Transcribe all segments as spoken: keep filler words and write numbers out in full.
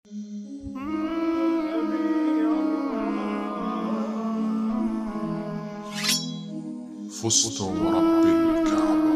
فزت ورب الكعبة.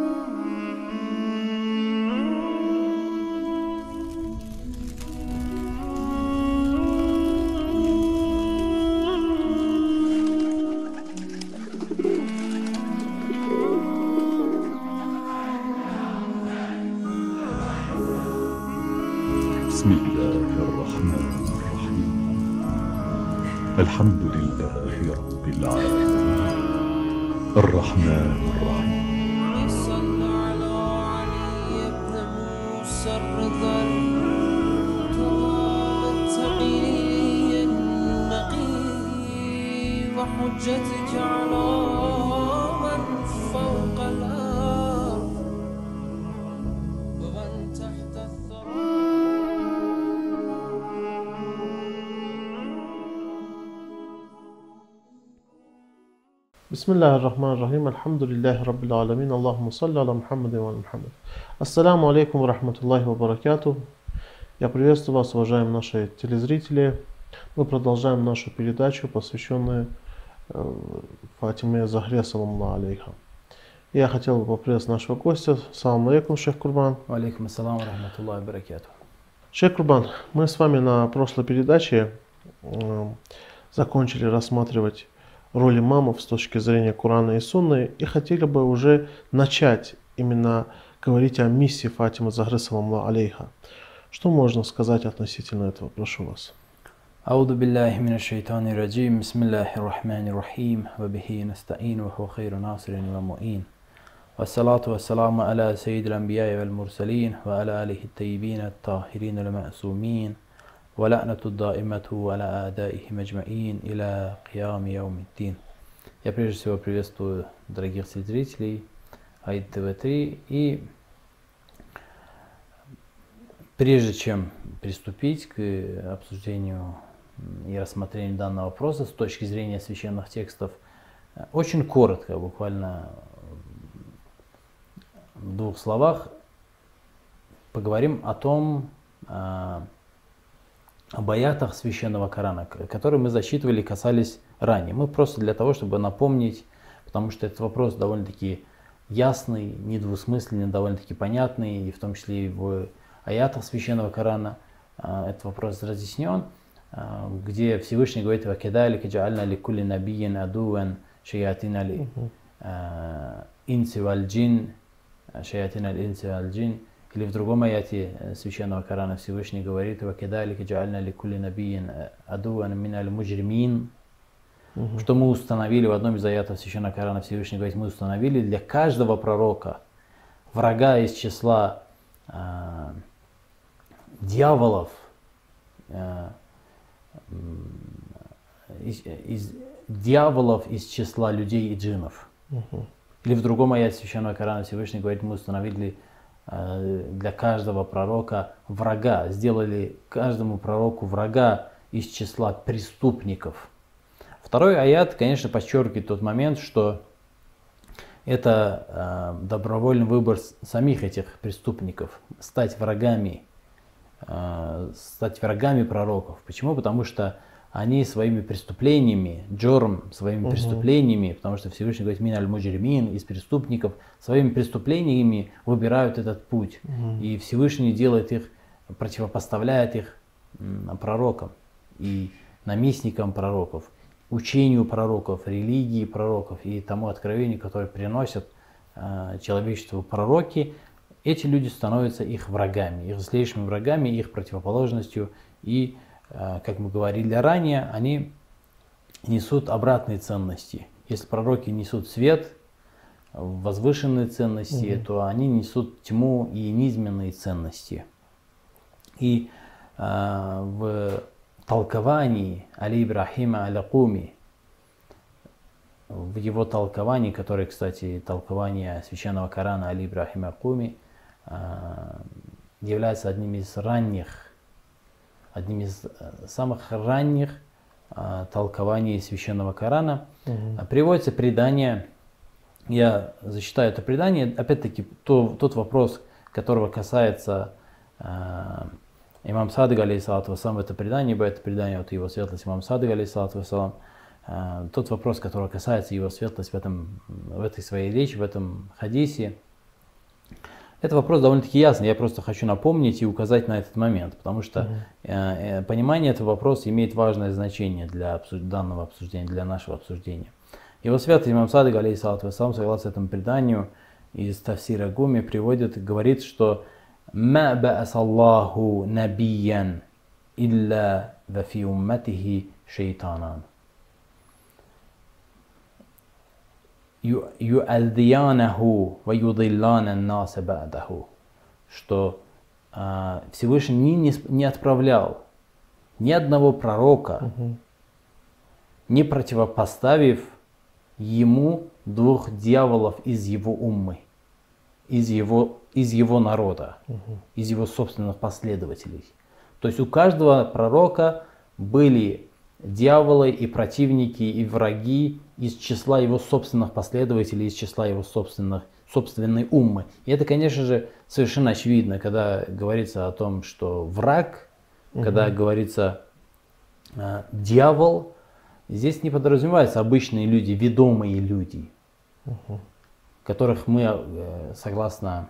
بسم الله الرحمن الرحيم. الحمد لله رب العالمين الرحمن الرحيم. صلى على علي بن موسى الرضا التقي النقي وحجتك على من فوق الأرض ومن تحت الثرى. Bismillahirrahmanirrahim. Alhamdulillahi Rabbil Alamin. Allahumma salli ala Muhamмаду ва Мухаммад. Ассаламу алейкум ва рахматуллахи ва баракату. Я приветствую вас, уважаемые наши телезрители. Мы продолжаем нашу передачу, посвященную Фатиме Захре, саламу алейха. Я хотел бы поприветствовать нашего гостя. Саламу алейкум, шейх Курбан. Алейкум ассалам ва рахматуллахи ва баракату. Шейх Курбан, мы с вами на прошлой передаче э, закончили рассматривать роль имамов с точки зрения Корана и Сунны и хотели бы уже начать именно говорить о миссии Фатимы Захры, саламу алейха. Что можно сказать относительно этого? Прошу вас. Ауду биллахи минаш шайтанир раджим. Бисмиллахир рахманир рахим. Ва бихи настаин ва хува хайру насирин ва муин. Вассалату вассаламу аля саййидил анбияи вал мурсалин ва аля алихи ат-таййибин ат-тахирин ал-ма'сумин. وَلَعْنَةُ الدَّائِمَةُ وَلَا أَعْدَائِهِمْ أَجْمَعِينَ إِلَى قِيَامِ يَوْمِ الدِّينِ. Я прежде всего приветствую дорогих телезрителей АИД ТВ три. И прежде чем приступить к обсуждению и рассмотрению данного вопроса с точки зрения священных текстов, очень коротко, буквально в двух словах, поговорим о том, об аятах священного Корана, которые мы зачитывали и касались ранее. Мы просто для того, чтобы напомнить, потому что этот вопрос довольно-таки ясный, недвусмысленный, довольно-таки понятный, и в том числе и в аятах священного Корана этот вопрос разъяснен, где Всевышний говорит: «Вакедалика джа'альна ликулли набийин адуан шаятина ли инси валь джин, шаятина ли инси валь джин». Или в другом аяте священного Корана Всевышний говорит: «Вакедалика джа'альна ликулли набийин адуан миналь муджримин». Что мы установили в одном из аятов священного Корана Всевышний говорит: мы установили для каждого пророка врага из числа э, дьяволов, э, из, из дьяволов из числа людей и джиннов. Uh-huh. Или в другом аяте священного Корана Всевышний говорит: мы установили для каждого пророка врага, сделали каждому пророку врага из числа преступников. Второй аят, конечно, подчеркивает тот момент, что это э, добровольный выбор самих этих преступников, стать врагами, э, стать врагами пророков. Почему? Потому что они своими преступлениями, джорм, своими uh-huh. преступлениями, потому что Всевышний говорит: «Мин аль-муджримин», из преступников, своими преступлениями выбирают этот путь. Uh-huh. И Всевышний делает их, противопоставляет их пророкам и наместникам пророков, учению пророков, религии пророков и тому откровению, которое приносят э, человечеству пророки. Эти люди становятся их врагами, их злейшими врагами, их противоположностью. И как мы говорили ранее, они несут обратные ценности. Если пророки несут свет, возвышенные ценности, mm-hmm. то они несут тьму и низменные ценности. И э, в толковании Али Ибрахима Аль-Акуми, в его толковании, которое, кстати, толкование священного Корана Али Ибрахима Аль-Акуми, э, является одним из ранних одним из самых ранних а, толкований священного Корана. Угу. Приводится предание, я зачитаю это предание, опять-таки то, тот вопрос, которого касается а, имам Садык, алейхиссалату вассалам, в это предание, ибо это предание от его светлости имам Садык, алейхиссалату вассалам, тот вопрос, который касается его светлости в, этом, в этой своей речи, в этом хадисе, это вопрос довольно-таки ясный. Я просто хочу напомнить и указать на этот момент, потому что mm-hmm. понимание этого вопроса имеет важное значение для обсуж... данного обсуждения, для нашего обсуждения. Его святость имам Садык, алейхиссалату вассалам, согласно этому преданию, из Тафсира Гуми приводит и говорит, что «Ма ба'асаллаху набиян илля ва фи умматихи шейтанан». «Ю'алдиянаху ва юдилланан наса ба'даху». Что э, Всевышний не, не отправлял ни одного пророка, угу. не противопоставив ему двух дьяволов из его уммы, из его, из его народа, угу. из его собственных последователей. То есть у каждого пророка были дьяволы и противники и враги из числа его собственных последователей, из числа его собственных, собственной уммы. И это, конечно же, совершенно очевидно, когда говорится о том, что враг, угу. когда говорится э, дьявол, здесь не подразумеваются обычные люди, ведомые люди, угу. которых мы, э, согласно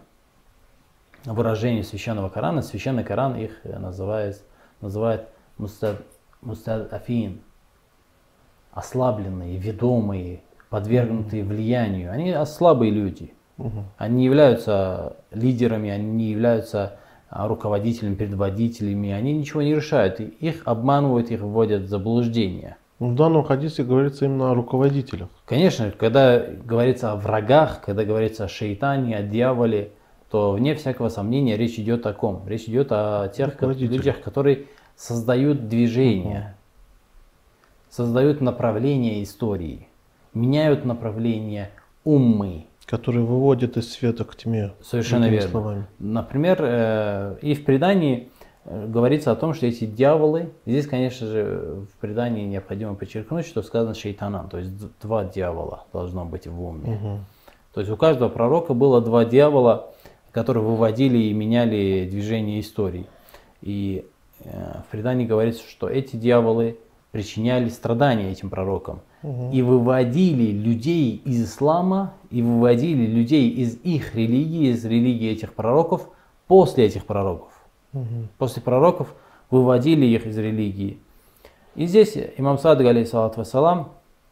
выражению Священного Корана, Священный Коран их называет, называет мустад, мустадафин, ослабленные, ведомые, подвергнутые влиянию. Они слабые люди. Угу. Они не являются лидерами, они не являются руководителями, предводителями, они ничего не решают. Их обманывают, их вводят в заблуждение. В данном хадисе говорится именно о руководителях. Конечно, когда говорится о врагах, когда говорится о шейтане, о дьяволе, то вне всякого сомнения речь идет о ком? Речь идет о тех людях, которые создают движение, создают направление истории, меняют направление уммы. Которые выводят из света к тьме. Совершенно верно. Словами. Например, э, и в предании э, говорится о том, что эти дьяволы, здесь, конечно же, в предании необходимо подчеркнуть, что сказано шейтанан, то есть два дьявола должно быть в умме. Угу. То есть у каждого пророка было два дьявола, которые выводили и меняли движение истории. И э, в предании говорится, что эти дьяволы причиняли страдания этим пророкам. Угу. И выводили людей из ислама, и выводили людей из их религии, из религии этих пророков, после этих пророков. Угу. После пророков выводили их из религии. И здесь имам Садык, алейхиссалату вассалам,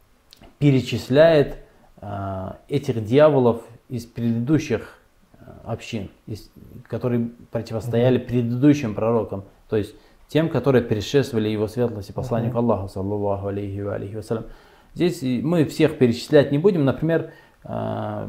перечисляет э, этих дьяволов из предыдущих э, общин, из, которые противостояли угу. предыдущим пророкам. То есть тем, которые предшествовали его светлости, посланнику uh-huh. Аллаха, саллаллаху алейхи ва алейхи вассалям. Здесь мы всех перечислять не будем. Например, в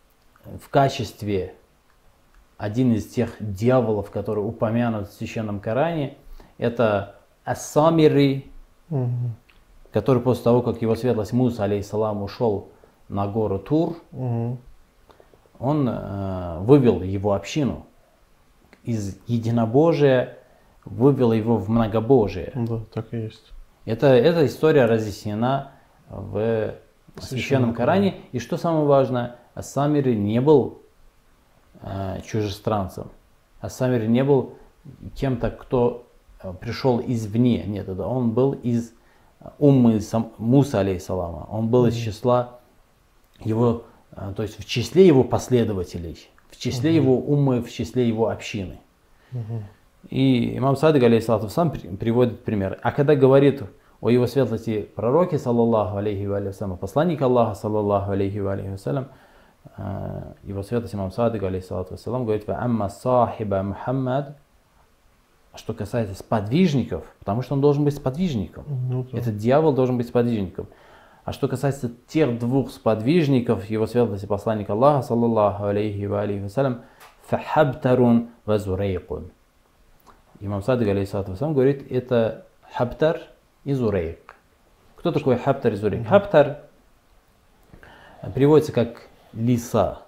качестве один из тех дьяволов, который упомянут в Священном Коране, это Ас-Самири, uh-huh. который после того, как его светлость Муса, алейхиссалам, ушел на гору Тур, uh-huh. он вывел его общину из единобожия, вывел его в многобожие. Да, так и есть. Это, эта история разъяснена в Священном Коране. И что самое важное, Ас-Самири не был э, чужестранцем. Ас-Самири не был кем-то, кто пришел извне. Нет, это он был из уммы Муса, алейхиссалама. Он был mm-hmm. из числа его, э, то есть в числе его последователей, в числе mm-hmm. его уммы, в числе его общины. Mm-hmm. И имам Садык, алейхиссалату сам приводит пример. А когда говорит о его светлости пророке, саллаллаху алейхи ва алейхи вассалям, посланник Аллаха, саллаллаху алейхи ва алейхи вассалям, его светлость имам Садык, алейхиссалату вассалам, говорит: «Ва амма сахиба Мухаммад», что касается сподвижников, потому что он должен быть сподвижником. Ну, да. Этот дьявол должен быть сподвижником. А что касается тех двух сподвижников, его светлости посланника Аллаха, саллаллаху алейхи ва алейхи вассалям, «Фахабтарун ва зурейкун». Имам Садык, алейхиссалату вассалам, говорит, это Хабтар и Зурейк. Кто такой Хабтар и Зурейк? Mm-hmm. Хабтар переводится как лиса.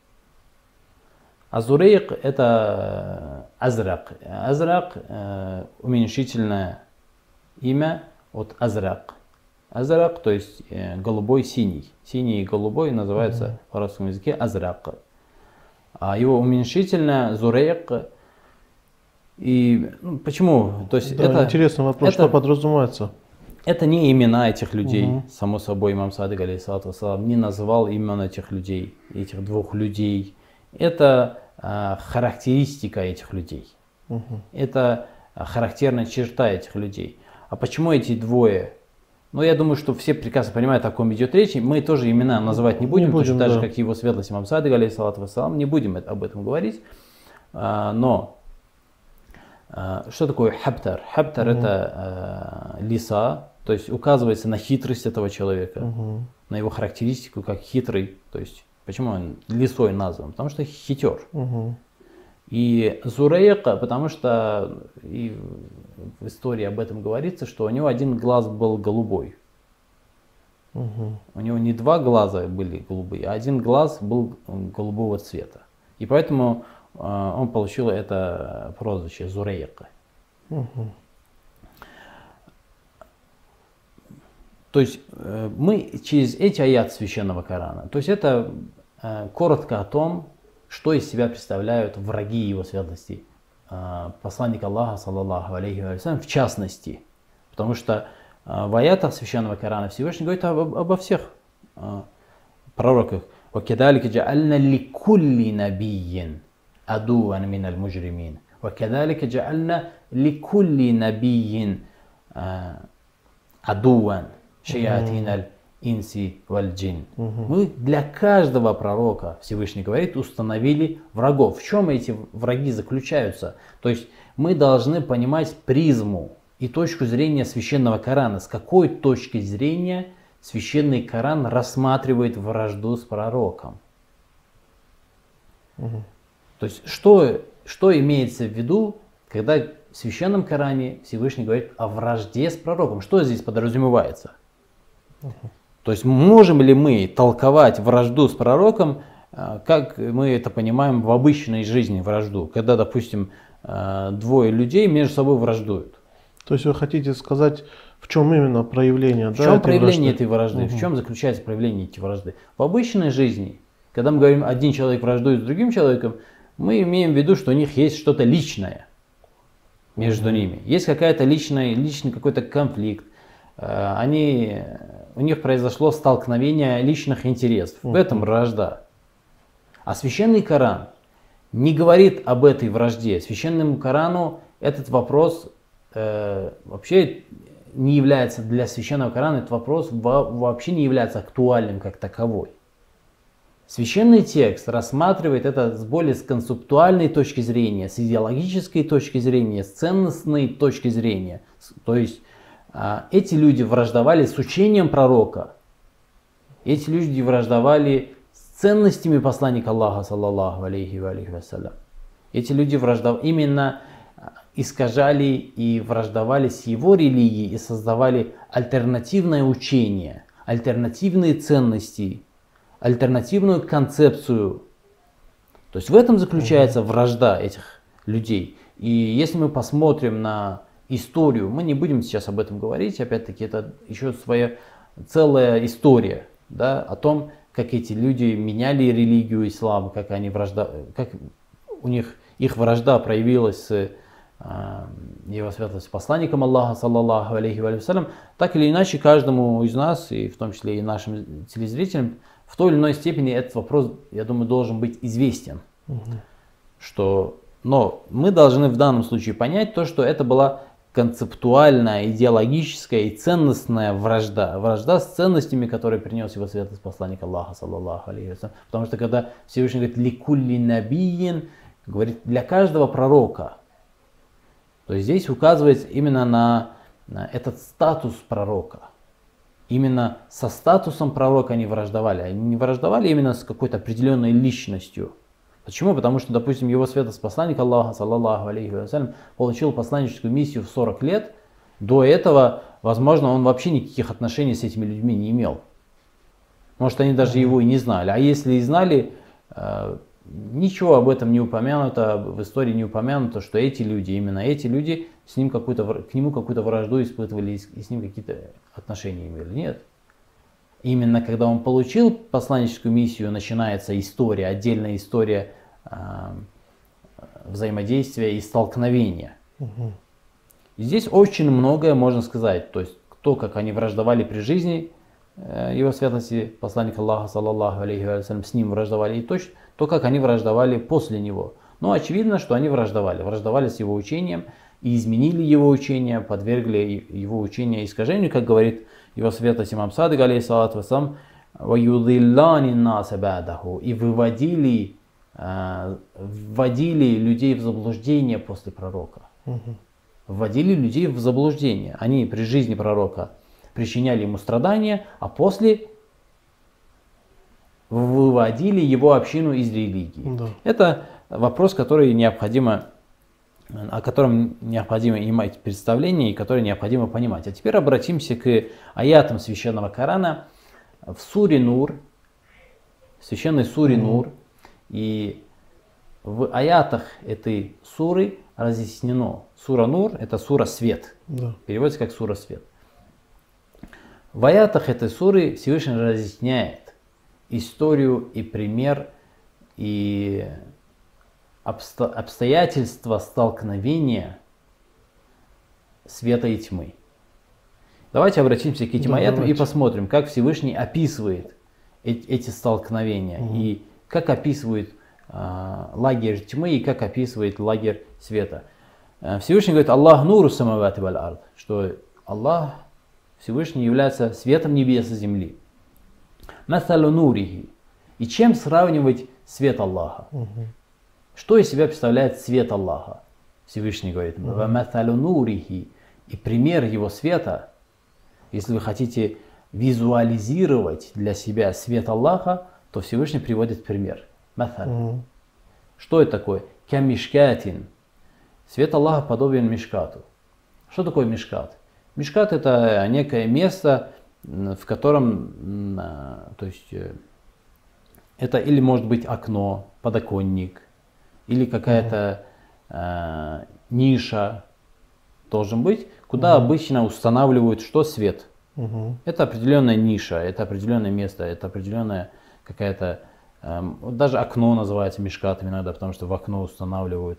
А Зурейк это Азрак. Азрак э, уменьшительное имя от Азрак. Азрак, то есть э, голубой, синий. Синий и голубой называется mm-hmm. в арабском языке Азрак. А его уменьшительное Зурейк. И ну, почему? То есть Да, это, интересный вопрос, это, что подразумевается? это не имена этих людей. Угу. Само собой, имам Садык, алейхиссалату вассалам, не называл имена этих людей, этих двух людей. Это а, характеристика этих людей. Угу. Это характерная черта этих людей. А почему эти двое? Ну, я думаю, что все прекрасно понимают, о ком идет речь. Мы тоже имена называть не будем, не будем точно так же, да. как его светлость имам Садык, алейхиссалату вассалам, не будем об этом говорить. А, но а, что такое хабтар? Хабтар Угу. это а, лиса, то есть указывается на хитрость этого человека, Угу. на его характеристику как хитрый. То есть почему он лисой назван? Потому что хитер. Угу. И Зурейка, потому что и в истории об этом говорится, что у него один глаз был голубой. Угу. У него не два глаза были голубые, а один глаз был голубого цвета. И поэтому э, он получил это прозвище Зурейка. Угу. То есть э, мы через эти аяты священного Корана, то есть это э, коротко о том, что из себя представляют враги его светлости, посланник Аллаха, саллаллаху алейхи ва саллям, в частности. Потому что в аятах священного Корана Всевышний говорит об, обо всех пророках. وَكَذَلِكَ جَعَلْنَا لِكُلِّ نَبِيٍّ عَدُوًّا مِنَ الْمُجْرِمِينَ وَكَذَلِكَ جَعَلْنَا لِكُلِّ نَبِيٍّ عَدُوًّا شَيَاطِينَ инси валь джин. Мы для каждого пророка, Всевышний говорит, установили врагов. В чем эти враги заключаются? То есть мы должны понимать призму и точку зрения священного Корана. С какой точки зрения священный Коран рассматривает вражду с пророком? Угу. То есть что, что имеется в виду, когда в священном Коране Всевышний говорит о вражде с пророком? Что здесь подразумевается? Угу. То есть можем ли мы толковать вражду с пророком, как мы это понимаем в обычной жизни вражду, когда, допустим, двое людей между собой враждуют? То есть вы хотите сказать, в чем именно проявление? В да, чем этой проявление вражды? этой вражды? Угу. В чем заключается проявление этой вражды? В обычной жизни, когда мы говорим, один человек враждует с другим человеком, мы имеем в виду, что у них есть что-то личное между угу. ними. Есть какая-то личная, личный какой-то конфликт. Они, у них произошло столкновение личных интересов. В этом вражда. А священный Коран не говорит об этой вражде. Священному Корану этот вопрос э, вообще не является, для священного Корана этот вопрос во, вообще не является актуальным как таковой. Священный текст рассматривает это с более с концептуальной точки зрения, с идеологической точки зрения, с ценностной точки зрения. То есть эти люди враждовали с учением пророка. Эти люди враждовали с ценностями посланника Аллаха, саллаллаху алейхи ва алейхи вассалям. Эти люди враждовали, именно искажали и враждовали с его религией и создавали альтернативное учение, альтернативные ценности, альтернативную концепцию. То есть в этом заключается вражда этих людей. И если мы посмотрим на историю, мы не будем сейчас об этом говорить, опять-таки это еще своя целая история, да, о том, как эти люди меняли религию ислама, как они вражда, как у них их вражда проявилась с э, его светлостью посланником Аллаха, саллаллаху алейхи ва саллям. Так или иначе, каждому из нас, и в том числе и нашим телезрителям, в той или иной степени этот вопрос, я думаю, должен быть известен. Угу. Что, но мы должны в данном случае понять то, что это была концептуальная, идеологическая и ценностная вражда. Вражда с ценностями, которые принес его светлость посланник Аллаха, саллаллаху алейхи ва саллям. Потому что когда Всевышний говорит «ликулли набиин», говорит для каждого пророка, то есть здесь указывается именно на, на этот статус пророка. Именно со статусом пророка они враждовали. Они не враждовали именно с какой-то определенной личностью. Почему? Потому что, допустим, его светлость посланник Аллаха, саллаллаху алейхи ва саллям, получил посланническую миссию в сорок лет. До этого, возможно, он вообще никаких отношений с этими людьми не имел. Может, они даже его и не знали. А если и знали, ничего об этом не упомянуто, в истории не упомянуто, что эти люди, именно эти люди, с ним какую-то, к нему какую-то вражду испытывали и с ним какие-то отношения имели. Нет. Именно когда он получил посланническую миссию, начинается история, отдельная история э, взаимодействия и столкновения. И здесь очень многое можно сказать. То есть то, как они враждовали при жизни э, его светлости, посланника Аллаха, саллаллаху алейхи ва саллям, с ним враждовали, и то, то, как они враждовали после него. Но очевидно, что они враждовали. Враждовали с его учением и изменили его учение, подвергли его учение искажению, как говорит его светлость имам Садык, алейхиссалату вассалам, «Ваюдиллани наса ба'даху», и выводили, э, вводили людей в заблуждение после пророка. Вводили людей в заблуждение. Они при жизни пророка причиняли ему страдания, а после выводили его общину из религии. Да. Это вопрос, который необходимо, о котором необходимо иметь представление и который необходимо понимать. А теперь обратимся к аятам священного Корана в суре Нур, в священной суре mm-hmm. Нур. И в аятах этой суры разъяснено. Сура Нур – это сура свет. Да. Переводится как сура свет. В аятах этой суры Всевышний разъясняет историю и пример и обсто обстоятельства столкновения света и тьмы. Давайте обратимся к этим да, аятам давайте. И посмотрим, как Всевышний описывает э эти столкновения угу. и как описывает э, лагерь тьмы и как описывает лагерь света. Всевышний говорит: Аллах нуру самавати валь ард, что Аллах Всевышний является светом небес и земли. Масалу нурихи. И чем сравнивать свет Аллаха? Угу. Что из себя представляет свет Аллаха? Всевышний говорит: угу. Масалу нурихи. И пример его света, если вы хотите визуализировать для себя свет Аллаха, то Всевышний приводит пример. Масал. Угу. Что это такое? Камишкатин. Свет Аллаха подобен мишкату. Что такое мишкат? Мишкат — это некое место, в котором, то есть, это или может быть окно, подоконник, или какая-то э, ниша должен быть, куда угу. обычно устанавливают что? Свет. Угу. Это определенная ниша, это определенное место, это определенная какая-то, э, даже окно называется мишкатом иногда, потому что в окно устанавливают.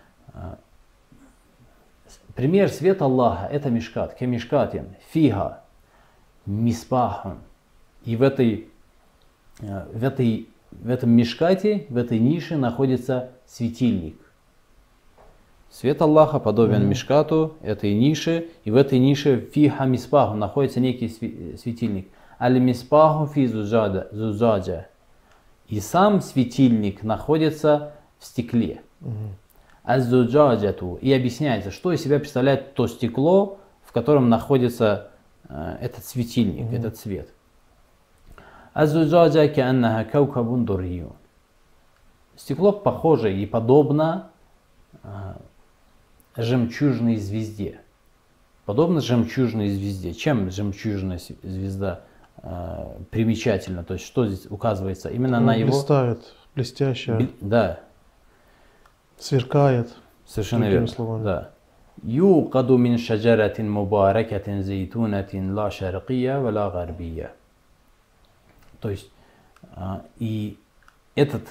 Пример света Аллаха — это мишкат. Кемишкатин, фига, мисбахун. И в этой, в этой, в этом мишкате, в этой нише находится светильник. Свет Аллаха подобен mm-hmm. мишкату, этой нише, и в этой нише фиха мисбаху находится некий светильник. Аль мисбаху фи зузаджа. И сам светильник находится в стекле. Mm-hmm. Аззуджаджату. И объясняется, что из себя представляет то стекло, в котором находится э, этот светильник, mm-hmm. этот свет. Аззуджаджа кааннаха каукабун дуррию. Стекло похоже и подобно э, жемчужной звезде. Подобно жемчужной звезде. Чем жемчужная звезда э, примечательна? То есть что здесь указывается? Именно ну, на его... Блистает, блестящая. Бли... Да. Сверкает. Совершенно верно. Да. Юкаду мин шаджаратин мубаракатин зейтунатин ла шаркия ва ла гарбия. То есть и этот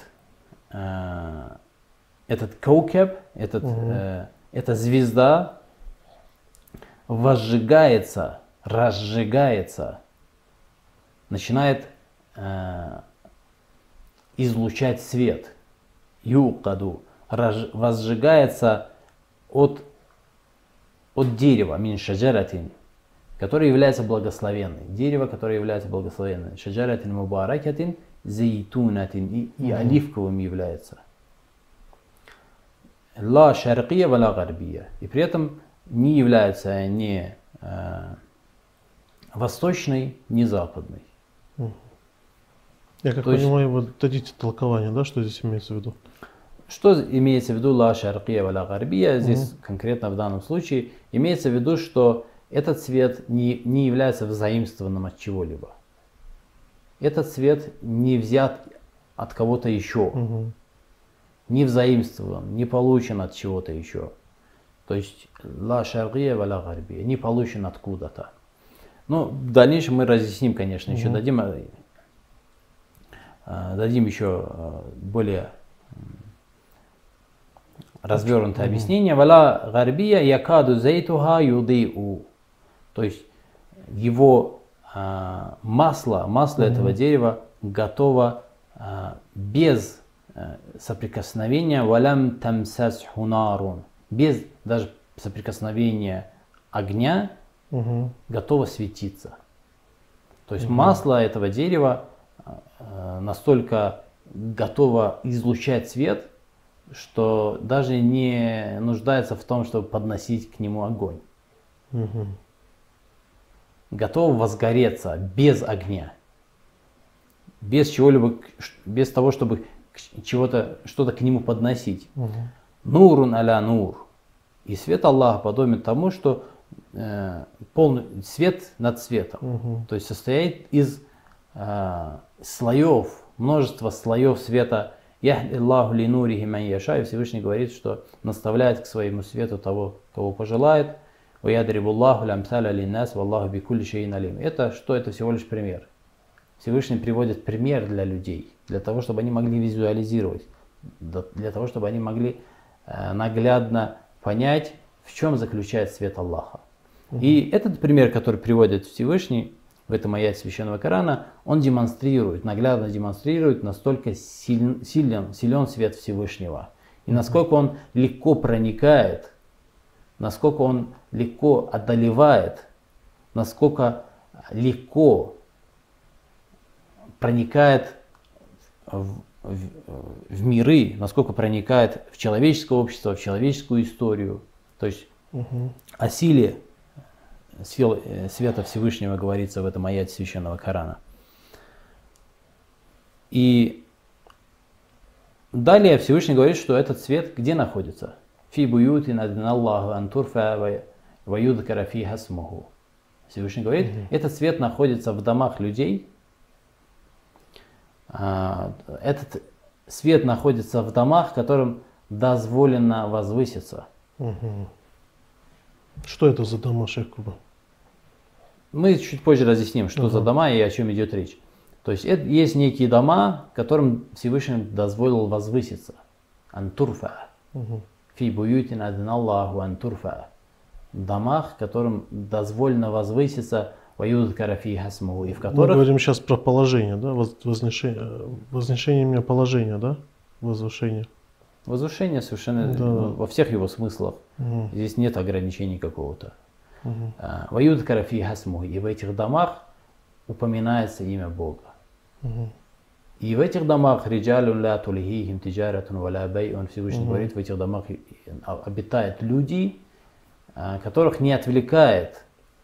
этот каукеб, этот угу. эта звезда возжигается, разжигается, начинает излучать свет. Юкаду. Возжигается от, от дерева, мин шаджаратин, которое является благословенной. Дерево, которое является благословенной. Шаджаратин мубаракатин зейтунатин, и, и оливковым является. Ла шаркия ва ла гарбия. И при этом не является ни э, восточной, ни западной. Я как То понимаю, есть, вы дадите толкование, да, что здесь имеется в виду? Что имеется в виду ла шаркия ва ла гарбия? Здесь mm-hmm. конкретно в данном случае имеется в виду, что этот цвет не, не является взаимствованным от чего-либо. Этот цвет не взят от кого-то еще, mm-hmm. не взаимствован, не получен от чего-то еще. То есть ла шаркия ва ла гарбия, не получен откуда-то. Ну, в дальнейшем мы разъясним, конечно, mm-hmm. еще дадим, дадим еще более развернутое объяснение. Вала гарбия якаду зайтуха юдиу. То есть его а, масло, масло mm-hmm. этого дерева готово а, без а, соприкосновения валям тамсас хунарун. Без даже соприкосновения огня mm-hmm. готово светиться. То есть mm-hmm. масло этого дерева а, настолько готово излучать свет, что даже не нуждается в том, чтобы подносить к нему огонь. Угу. Готово возгореться без огня, без чего-либо, без того, чтобы чего-то, что-то к нему подносить. Угу. Нурун аля нур. И свет Аллаха подобен тому, что э, полный свет над светом. Угу. То есть состоит из э, слоев, множество слоев света. Яхдиллаху ли нурихи ман яша. И Всевышний говорит, что наставляет к своему свету того, кого пожелает. Ваядрибуллаху лямсаля линнас валлаху бикулли шейин алим. Это что? Это всего лишь пример. Всевышний приводит пример для людей, для того, чтобы они могли визуализировать, для того, чтобы они могли э, наглядно понять, в чем заключается свет Аллаха. Угу. И этот пример, который приводит Всевышний в этом аяте Священного Корана, он демонстрирует, наглядно демонстрирует, настолько силен, силен, силен свет Всевышнего. И насколько он легко проникает, насколько он легко одолевает, насколько легко проникает в, в, в миры, насколько проникает в человеческое общество, в человеческую историю. То есть угу. о силе света Всевышнего говорится в этом аяте Священного Корана. И далее Всевышний говорит, что этот свет где находится? Фи буютин адналлаху антурфа ваюдкара фи хасмуху. Всевышний говорит, угу. этот свет находится в домах людей. Этот свет находится в домах, которым дозволено возвыситься. Угу. Что это за дома, шейх Куба? Мы чуть позже разъясним, что угу. за дома и о чем идет речь. То есть это, есть некие дома, которым Всевышний дозволил возвыситься. Антурфа. Фи буютин адналлаху антурфа. В домах, которым дозволено возвыситься, ваюдкара фи хасмуху, и в которых... Мы говорим сейчас про положение, да? Возношение, возношение именно положения, да? Возвышение. Возвышение совершенно да. во всех его смыслах. Угу. Здесь нет ограничений какого-то. Ваюдкара фи хасмуху. И в этих домах упоминается имя Бога. Угу. И в этих домах риджалун ла тулихихим тиджаратун вала байун. Всевышний угу. говорит, в этих домах обитают люди, которых не отвлекает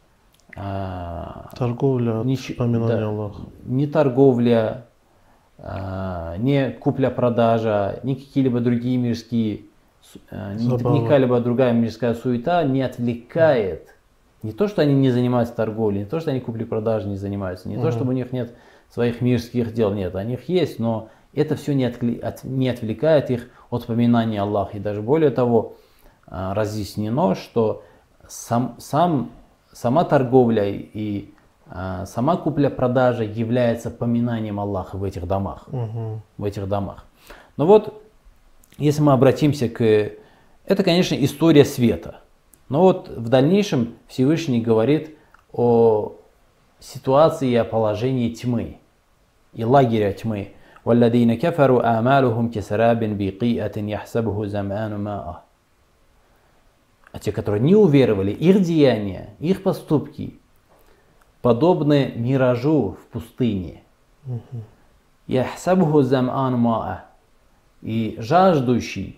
торговля от не, вспоминания да, Аллаха. Не торговля, не купля-продажа, ни какие-либо другие мирские, ни какая-либо другая мирская суета не отвлекает. Не то, что они не занимаются торговлей, не то, что они купли-продажей не занимаются, не угу. то, чтобы у них нет своих мирских дел, нет, у них есть, но это все не, откле... от... не отвлекает их от поминания Аллаха. И даже более того, разъяснено, что сам, сам, сама торговля и а, сама купля-продажа является поминанием Аллаха в этих домах. Угу. В этих домах. Но вот, если мы обратимся к... Это, конечно, история света. Но вот в дальнейшем Всевышний говорит о ситуации и о положении тьмы и лагеря тьмы. وَالَّذِينَ كَفَرُوا أَعْمَالُهُمْ كَسَرَابٍ بِقِيئَةٍ يَحْسَبُهُ زَمْآنُ مَاءً. А те, которые не уверовали, их деяния, их поступки подобны миражу в пустыне. يَحْسَبُهُ زَمْآنُ مَاءً. И жаждущий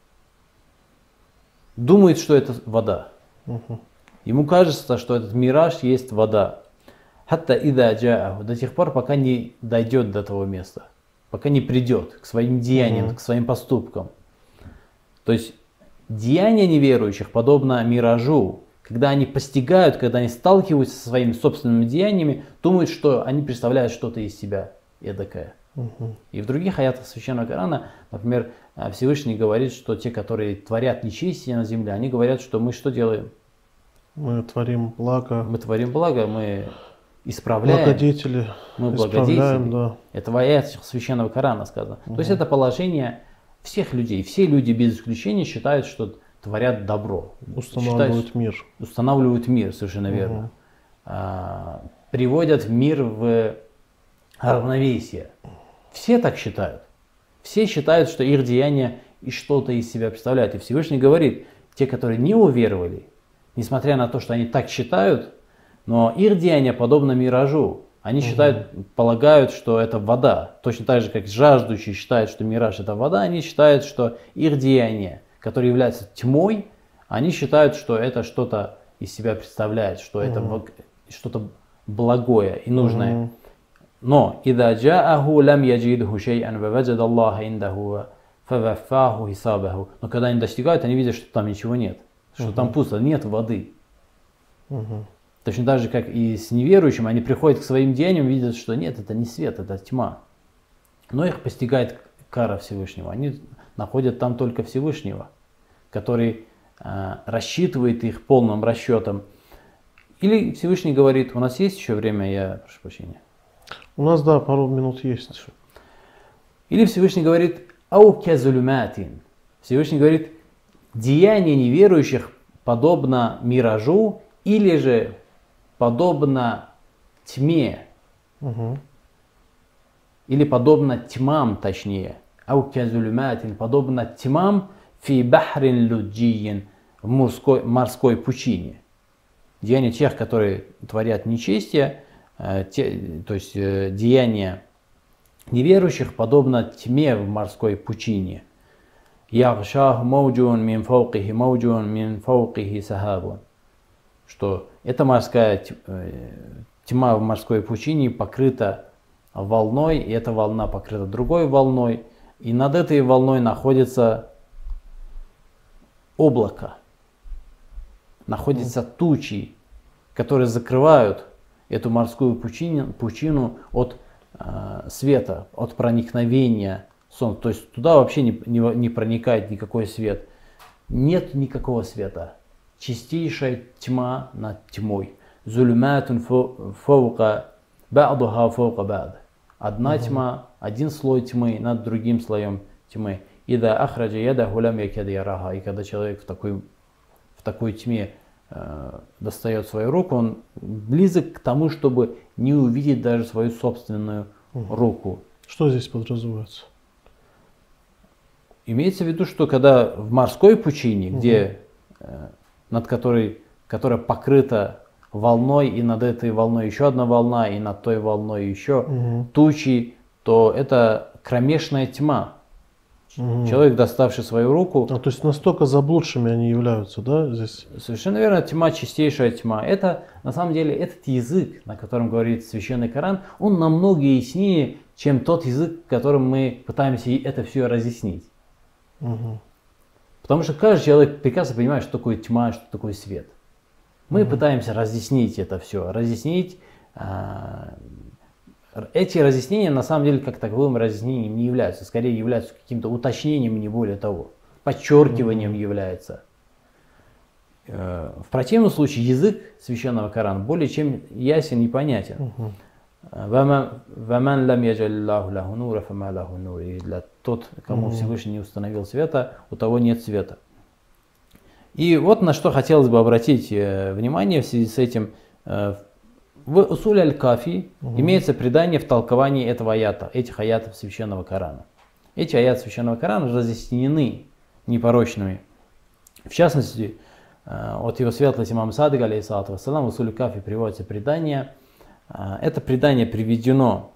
думает, что это вода. Ему кажется, что этот мираж есть вода. Хатта ида джа'аху, до тех пор, пока не дойдет до того места, пока не придет к своим деяниям, угу. к своим поступкам. То есть деяния неверующих подобно миражу, когда они постигают, когда они сталкиваются со своими собственными деяниями, думают, что они представляют что-то из себя эдакое. Угу. И в других аятах Священного Корана, например, Всевышний говорит, что те, которые творят нечестие на земле, они говорят, что мы что делаем? Мы творим благо. Мы творим благо, мы исправляем. Благодетели. Мы благодетели. Да. Это в аяте Священного Корана сказано. Угу. То есть это положение всех людей. Все люди без исключения считают, что творят добро. Устанавливают Считают, мир. Устанавливают мир, совершенно верно. Угу. А, приводят мир в равновесие. Все так считают. Все считают, что их деяния и что-то из себя представляют. И Всевышний говорит, те, которые не уверовали, несмотря на то, что они так считают, но их деяния подобно миражу. Они считают, полагают, что это вода. Точно так же, как жаждущие считают, что мираж это вода, они считают, что их деяния, которые являются тьмой, они считают, что это что-то из себя представляет, что это Мгм. что-то благое и нужное. Мгм. Но إذا جاءه لم يجده شيئا ووجد الله عنده فوفاه حسابه. Но когда они достигают, они видят, что там ничего нет, что там пусто, нет воды. Мгм. Точно так же, как и с неверующим, они приходят к своим деяниям, видят, что нет, это не свет, это тьма. Но их постигает кара Всевышнего. Они находят там только Всевышнего, который э, рассчитывает их полным расчетом. Или Всевышний говорит, у нас есть еще время, я прошу прощения. У нас, да, пару минут есть. Или Всевышний говорит, ау казулюматин. Всевышний говорит, деяние неверующих подобно миражу или же подобно тьме, Угу. или подобно тьмам, точнее. Ау казулюматин, подобно тьмам фи бахрин люджиин, в морской, морской пучине. Деяния тех, которые творят нечестие, э, те, то есть э, деяния неверующих подобно тьме в морской пучине. Ягшах мауджун мин фаукихи мауджун мин фаукихи сахабун. Что эта морская тьма в морской пучине покрыта волной, и эта волна покрыта другой волной, и над этой волной находится облако, находятся тучи, которые закрывают эту морскую пучину, пучину от э, света, от проникновения солнца. То есть туда вообще не, не, не проникает никакой свет. Нет никакого света. Чистейшая тьма над тьмой. Зулюматун фаука ба'духа фаука ба'д. Одна тьма, один слой тьмы над другим слоем тьмы. Ида ахраджа ядаху лам якад яраха. И когда человек в такой, в такой тьме э, достает свою руку, он близок к тому, чтобы не увидеть даже свою собственную руку. Что здесь подразумевается? Имеется в виду, что когда в морской пучине, где, э, над которой, которая покрыта волной, и над этой волной еще одна волна, и над той волной еще Угу. тучи, то это кромешная тьма. Угу. Человек, доставший свою руку, А, то есть настолько заблудшими они являются, да, здесь? совершенно верно, тьма, чистейшая тьма. Это, на самом деле, этот язык, на котором говорит Священный Коран, он намного яснее, чем тот язык, которым мы пытаемся это все разъяснить. Угу. Потому что каждый человек прекрасно понимает, что такое тьма, что такое свет. Мы пытаемся разъяснить это все, разъяснить. А, эти разъяснения на самом деле как таковым разъяснением не являются, скорее являются каким-то уточнением, не более того, подчеркиванием является. Э, в противном случае язык Священного Корана более чем ясен и понятен. «Ваман лам яджаллаху лаху нура, фама лаху нур». И для тот, кому Всевышний не установил света, у того нет света. И вот на что хотелось бы обратить э, внимание в связи с этим. Э, в Усуль аль-Кафи имеется предание в толковании этого аята, этих аятов Священного Корана. Эти аяты Священного Корана разъяснены непорочными. В частности, э, от его светлости имам Садык, алейхиссалату вассалам, в Усуль аль-Кафи приводится предание. Э, это предание приведено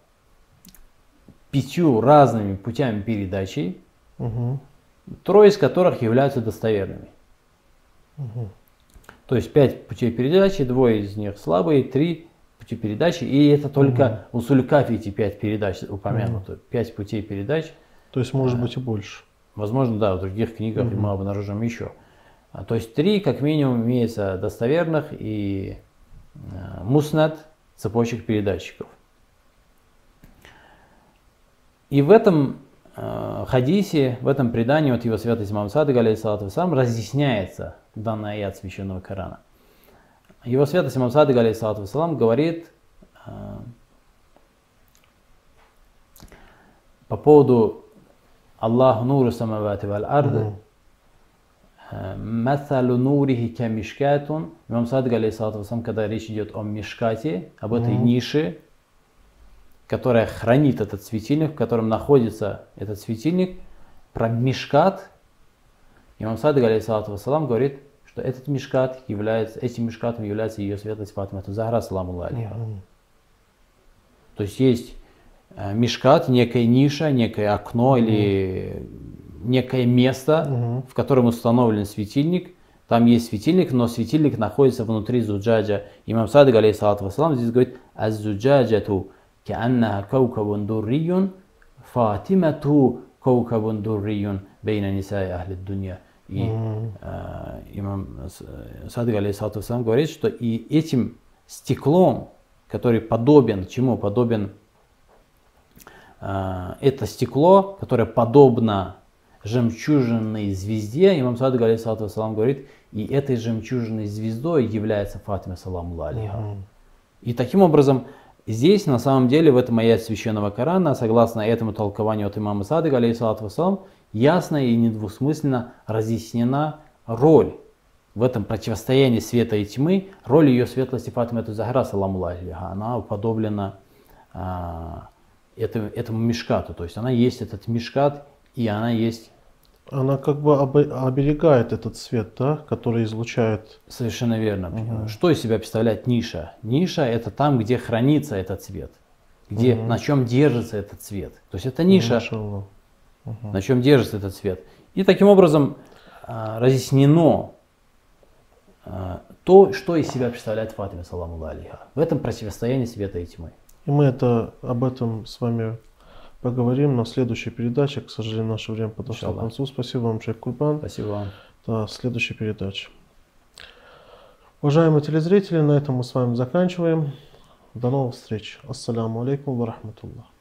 пятью разными путями передачи, Угу. трое из которых являются достоверными. Угу. То есть пять путей передачи, двое из них слабые, три пути передачи, и это только в Усуль Кафи эти пять передач упомянуты, пять путей передач. То есть может быть и больше. Возможно, да, в других книгах мы обнаружим еще. А, то есть три, как минимум, имеется достоверных и э, муснад, цепочек передатчиков. И в этом э, хадисе, в этом предании от его святости имам Садык, алейхиссалату вассалам, разъясняется данный аят Священного Корана. Его святость имам Садык, алейхиссалату вассалам, говорит э, по поводу Аллаху нуру самавати валь арды. Масалу нурихи кемишкатун. Имам Садик, алейхиссалату вассалам, когда речь идет о мишкате, об этой нише, которая хранит этот светильник, в котором находится этот светильник, про мишкат, имам Садик, алейхиссалату вассалам, говорит, что этот мишкат является, этим мишкатом является ее светлость Фатима Захра, саламу алейха. То есть есть мишкат, некая ниша, некое окно или некое место, uh-huh. в котором установлен светильник. Там есть светильник, но светильник находится внутри зуджаджа. Имам Садик, алейхиссалату вассалам, здесь говорит: «Аз-зуджаджату кааннаха каукабун дурриюн, Фатимату каукабун дурриюн бейна нисаи ахли дунья». И uh-huh. э, имам Садик, алейхиссалату вассалам, говорит, что и этим стеклом, который подобен, чему подобен, э, это стекло, которое подобно жемчужной звезде, имам Садик, алейхиссалату вассалам, говорит, и этой жемчужной звездой является Фатима, саламу алейха. Uh-huh. И таким образом, здесь на самом деле в этом аяте священного Корана, согласно этому толкованию от имама Садика, алейхиссалату вассалам, ясно и недвусмысленно разъяснена роль в этом противостоянии света и тьмы, роль ее светлости Фатима Захра, саламу алейха. Она уподоблена а, этому, этому мишкату, то есть она есть этот мишкат, и она есть... Она как бы оберегает этот свет, да, который излучает. Совершенно верно. Угу. Что из себя представляет ниша? Ниша — это там, где хранится этот свет, где, угу. на чем держится этот свет. То есть это ниша, угу. на чем держится этот свет. И таким образом а, разъяснено а, то, что из себя представляет Фатима, саламу алейха, в этом противостоянии света и тьмы. И мы это, об этом с вами поговорим на следующей передаче. К сожалению, наше время подошло к концу. Спасибо вам, шейх Кульбан. Спасибо вам. До следующей передачи. Уважаемые телезрители, на этом мы с вами заканчиваем. До новых встреч. Ассаляму алейкум ва рахматуллах.